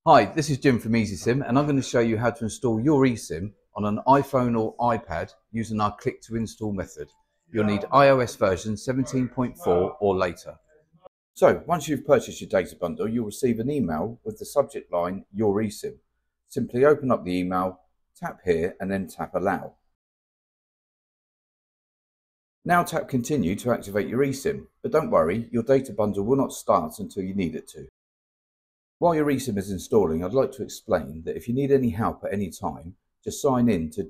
Hi, this is Jim from easySim, and I'm going to show you how to install your eSIM on an iPhone or iPad using our click to install method. You'll need iOS version 17.4 or later. So once you've purchased your data bundle, you'll receive an email with the subject line your eSIM. Simply open up the email, tap here and then tap allow. Now tap continue to activate your eSIM, but don't worry, your data bundle will not start until you need it to. While your eSIM is installing, I'd like to explain that if you need any help at any time, just sign in to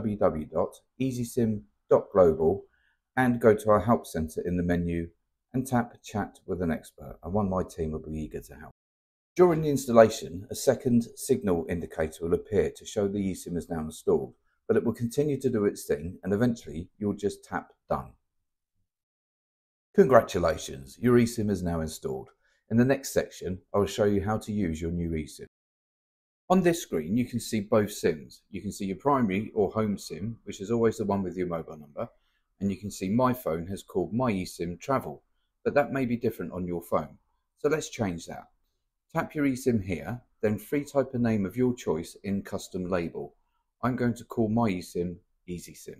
www.easySim.global and go to our help centre in the menu and tap chat with an expert, and one of my team will be eager to help. During the installation, a second signal indicator will appear to show the eSIM is now installed, but it will continue to do its thing and eventually you'll just tap done. Congratulations, your eSIM is now installed. In the next section, I will show you how to use your new eSIM. On this screen, you can see both SIMs. You can see your primary or home SIM, which is always the one with your mobile number, and you can see my phone has called my eSIM Travel, but that may be different on your phone. So let's change that. Tap your eSIM here, then free type a name of your choice in custom label. I'm going to call my eSIM easySim.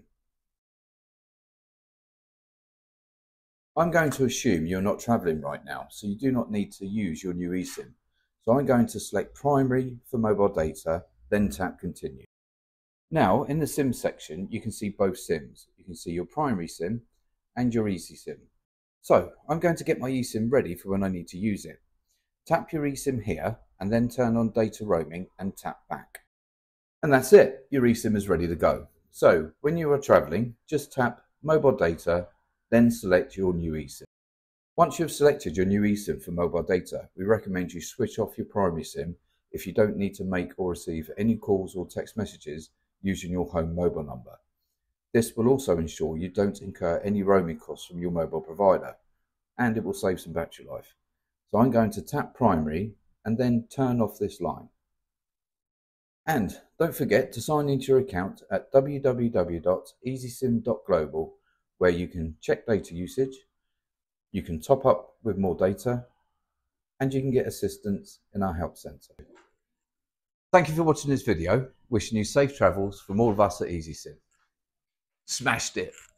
I'm going to assume you're not travelling right now, so you do not need to use your new eSIM. So I'm going to select primary for mobile data, then tap continue. Now in the SIM section, you can see both SIMs. You can see your primary SIM and your easySim. So I'm going to get my eSIM ready for when I need to use it. Tap your eSIM here and then turn on data roaming and tap back. And that's it, your eSIM is ready to go. So when you are travelling, just tap mobile data, then select your new eSIM. Once you've selected your new eSIM for mobile data, we recommend you switch off your primary SIM if you don't need to make or receive any calls or text messages using your home mobile number. This will also ensure you don't incur any roaming costs from your mobile provider, and it will save some battery life. So I'm going to tap primary and then turn off this line. And don't forget to sign into your account at www.easySim.global, where you can check data usage, you can top up with more data, and you can get assistance in our help centre. Thank you for watching this video. Wishing you safe travels from all of us at easySim. Smashed it!